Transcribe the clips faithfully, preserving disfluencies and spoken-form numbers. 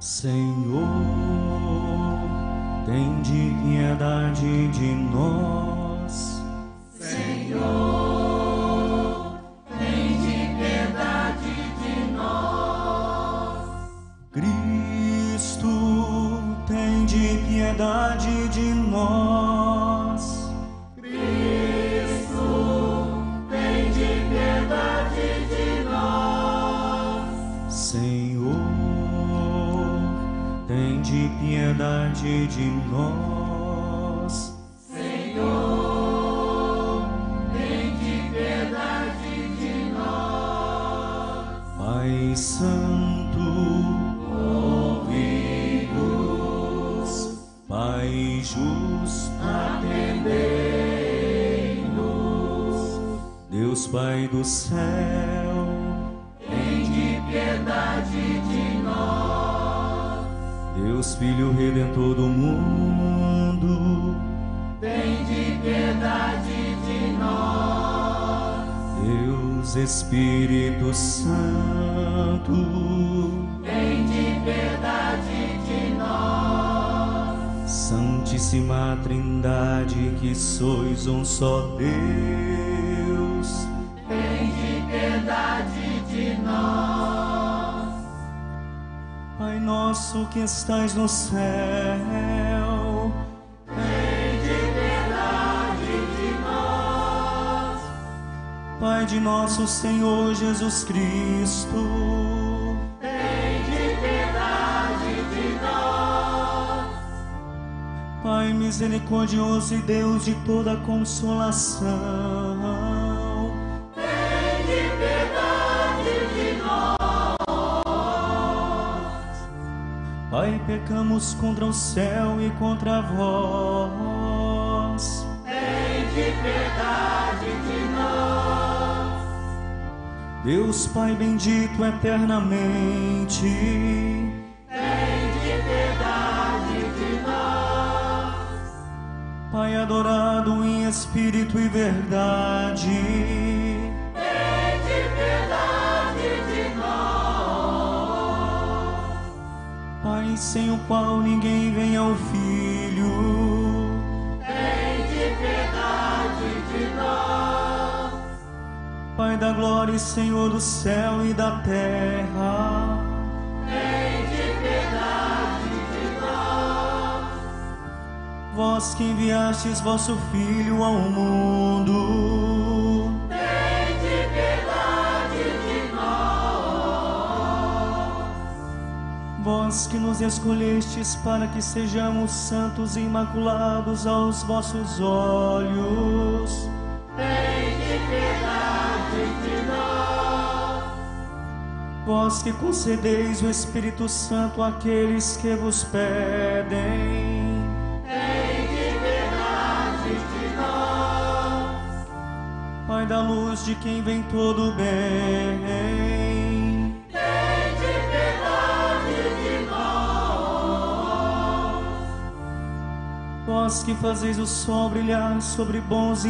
Senhor, tem de piedade de nós. Senhor, tem de piedade de nós. Cristo, tem de piedade de nós. Cristo, tem de piedade de nós. Senhor, tem de piedade de nós. Senhor, tem de piedade de nós. Pai Santo, ouve-nos. Pai Justo, atendei-nos. Deus Pai do céu, Tem de piedade de nós. Deus Filho Redentor do mundo, Tem de piedade de nós. Deus Espírito Santo, Tem de piedade de nós. Santíssima Trindade, que sois um só Deus, Tem de piedade de nós. Pai nosso que estais no céu, Tem de piedade de nós. Pai de nosso Senhor Jesus Cristo, Tem de piedade de nós. Pai misericordioso e Deus de toda consolação, Tem de piedade de nós. Pai, pecamos contra o céu e contra vós. Tem de piedade de nós. Deus Pai bendito eternamente, Tem de piedade de nós. Pai adorado em espírito e verdade, Tem de piedade de nós. Pai sem o qual ninguém vem ao Filho, Tem de piedade de nós. Pai da glória e Senhor do céu e da terra, Tem de piedade de nós. vós que enviastes vosso Filho ao mundo, Tem de piedade de nós. vós que nos escolhestes para que sejamos santos e imaculados aos vossos olhos, Tem de piedade de nós. vós que concedeis o Espírito Santo àqueles que vos pedem, Tem de piedade de nós. Pai da luz de quem vem todo o bem, Tem de piedade de nós. vós que fazeis o sol brilhar sobre bons e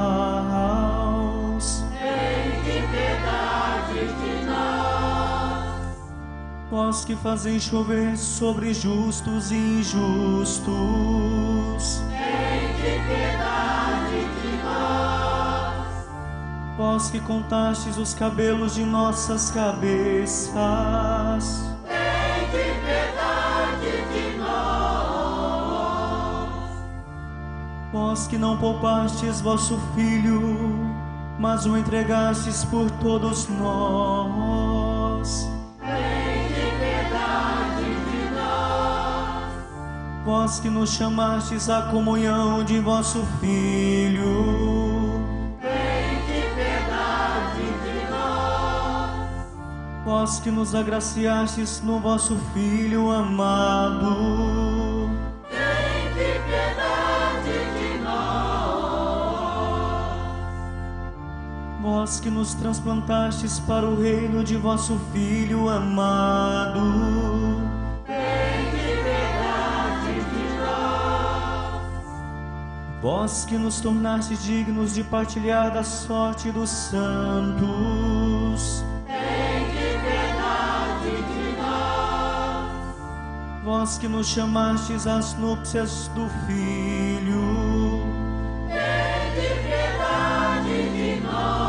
maus, Tem de piedade de nós. vós que fazeis chover sobre justos e injustos, Tem de piedade de nós. vós que contastes os cabelos de nossas cabeças, Tem de piedade de nós. vós que não poupastes vosso Filho, mas o entregastes por todos nós, Tem de piedade de nós. vós que nos chamastes à comunhão de vosso Filho, Tem de piedade de nós. vós que nos agraciastes no vosso Filho amado, Tem de piedade de nós. vós que nos transplantastes para o reino de vosso Filho amado, Tem de piedade de nós. vós que nos tornastes dignos de partilhar da sorte dos santos, Tem de piedade de nós. vós que nos chamastes às núpcias do Filho, tende piedade de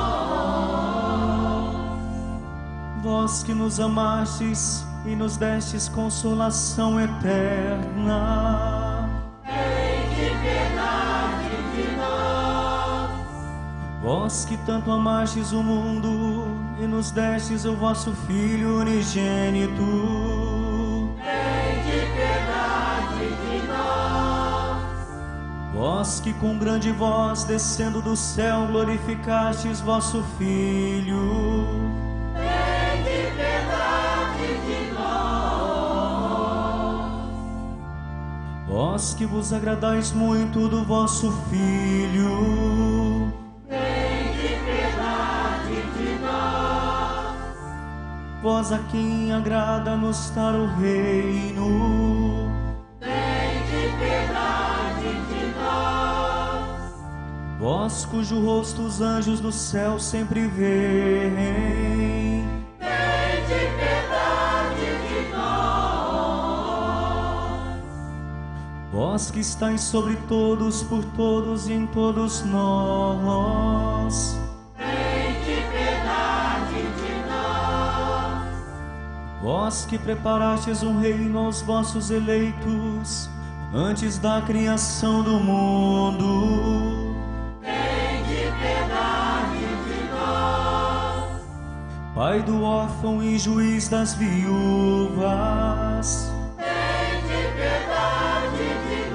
nós. Vós que nos amastes e nos destes consolação eterna, tende piedade de nós. vós que tanto amastes o mundo e nos destes o vosso Filho unigênito, tende piedade de nós. vós que com grande voz descendo do céu glorificastes vosso Filho, Tende piedade de nós. vós que vos agradais muito do vosso Filho, Tende piedade de nós. vós a quem agrada nos dar o reino, Tende piedade de nós. vós cujo rosto os anjos do céu sempre veem, Tende piedade de nós. vós que estáis sobre todos, por todos e em todos nós, Tende piedade de nós. vós que preparastes um reino aos vossos eleitos antes da criação do mundo, Tende piedade de nós. Pai do órfão e juiz das viúvas, Tende piedade de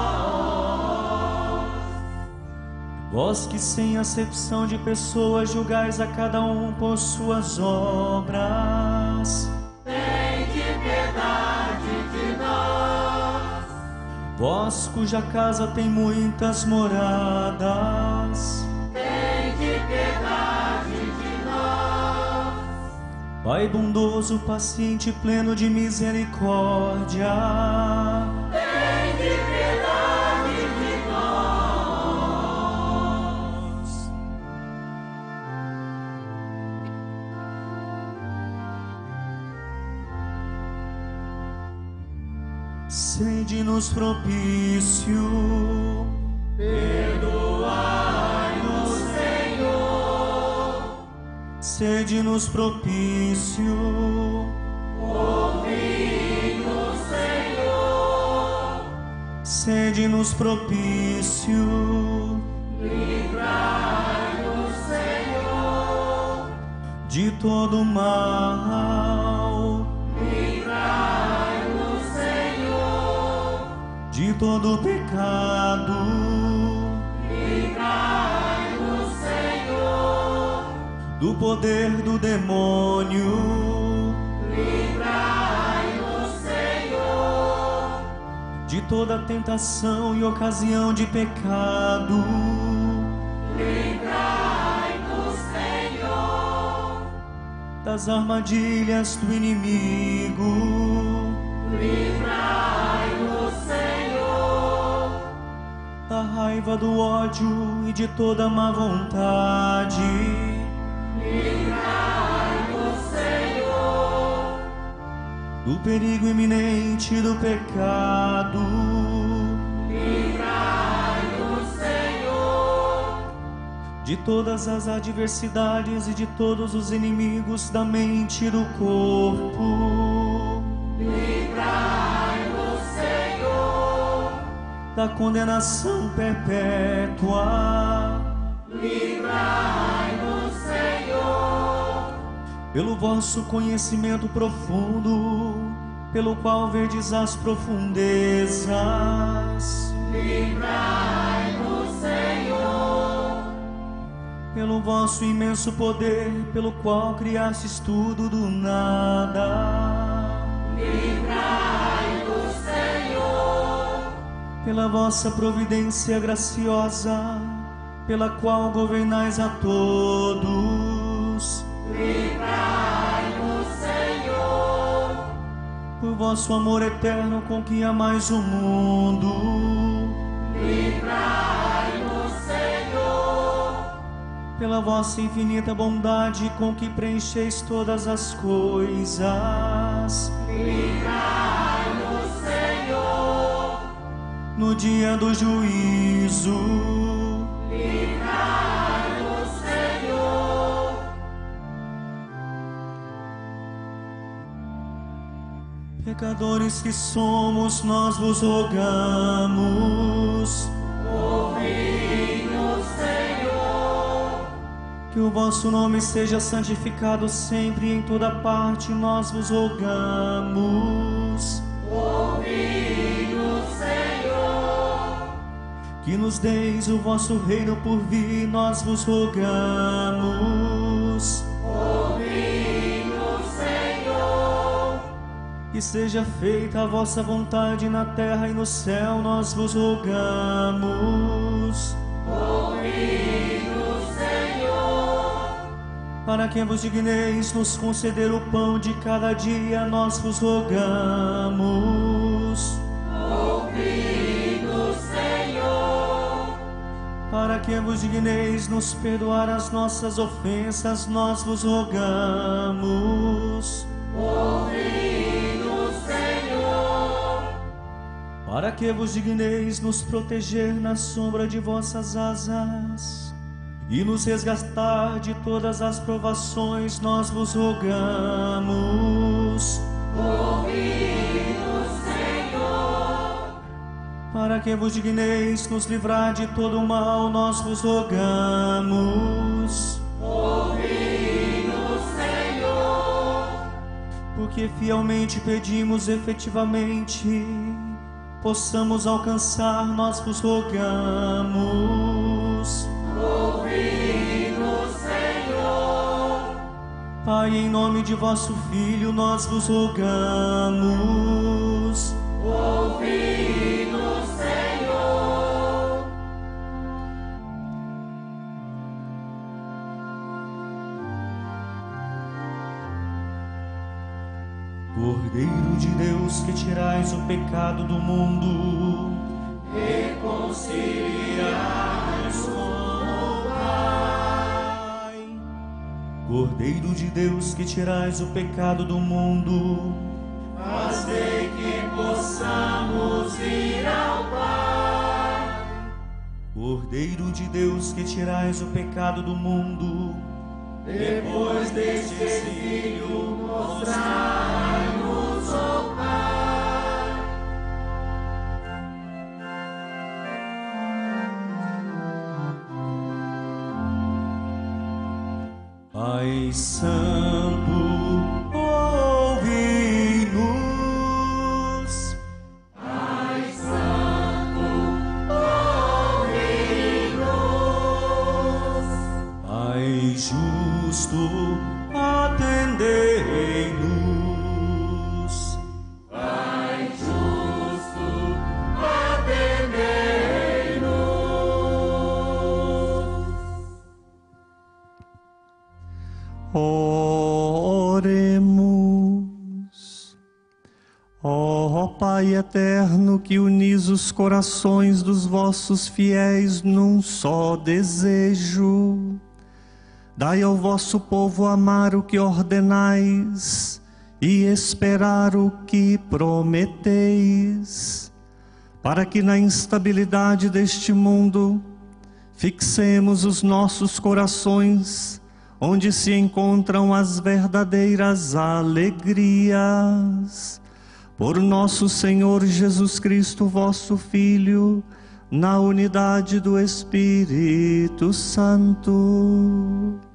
nós. vós que sem acepção de pessoas julgais a cada um por suas obras, Tende piedade de nós. vós cuja casa tem muitas moradas, Tende piedade de nós. Pai bondoso, paciente, pleno de misericórdia, Tende piedade de nós. sede-nos propício, Perdoai-nos, Senhor. sede-nos propício, Ouvi-nos, Senhor. sede-nos propício, Livrai-nos, Senhor. de todo mal, Livrai-nos, Senhor. de todo pecado, Livrai-nos, Senhor. do poder do demônio, Livrai-nos, Senhor. de toda tentação e ocasião de pecado, Livrai-nos, Senhor. das armadilhas do inimigo, Livrai-nos, Senhor. da raiva, do ódio e de toda má vontade, Livrai-nos, Senhor. do perigo iminente do pecado, Livrai-nos, Senhor. de todas as adversidades e de todos os inimigos da mente e do corpo, Livrai-nos, Senhor. da condenação perpétua, Livrai-nos, Senhor. pelo vosso conhecimento profundo, pelo qual verdes as profundezas, Livrai-nos, Senhor. pelo vosso imenso poder, pelo qual criastes tudo do nada, Livrai-nos, Senhor. pela vossa providência graciosa, pela qual governais a todos, Livrai-nos, Senhor. por vosso amor eterno com que amais o mundo, Livrai-nos, Senhor. pela vossa infinita bondade com que preencheis todas as coisas, Livrai-nos, no dia do juízo. Livrai-nos, Senhor. Pecadores que somos, nós vos rogamos. Ouvi-nos, Senhor. Que o vosso nome seja santificado sempre e em toda parte, nós vos rogamos. Ouvi-nos, Senhor. Que nos deis o vosso reino por vir, nós vos rogamos. Ouvi-nos, Senhor. Que seja feita a vossa vontade na terra e no céu, nós vos rogamos. Ouvi-nos, Senhor. Para que vos digneis nos conceder o pão de cada dia, nós vos rogamos. Ouvi-nos, Senhor. Para que vos digneis nos perdoar as nossas ofensas, nós vos rogamos. Ouvi-nos, Senhor. Para que vos digneis nos proteger na sombra de vossas asas e nos resgatar de todas as provações, nós vos rogamos. Ouvi-nos, Senhor. Para que vos digneis nos livrar de todo o mal, nós vos rogamos. Ouvi-nos, Senhor. Porque fielmente pedimos, efetivamente possamos alcançar, nós vos rogamos. Ouvi-nos, Senhor. Pai, em nome de vosso Filho, nós vos rogamos. Ouvi-nos, Senhor. Cordeiro de Deus, que tirais o pecado do mundo, reconciliai-nos com o Pai. Cordeiro de Deus, que tirais o pecado do mundo, fazei que possamos ir ao Pai. Cordeiro de Deus, que tirais o pecado do mundo, depois deste exílio, mostrai-nos o Pai. Pai Santo, ouvi-nos. Pai Santo, ouvi-nos. Pai Justo, atendei-nos. Pai Justo, atendei-nos. Oremos. Ó Pai eterno, que unis os corações dos vossos fiéis num só desejo, dai ao vosso povo amar o que ordenais e esperar o que prometeis, para que na instabilidade deste mundo fixemos os nossos corações onde se encontram as verdadeiras alegrias. Por nosso Senhor Jesus Cristo, vosso Filho, na unidade do Espírito Santo.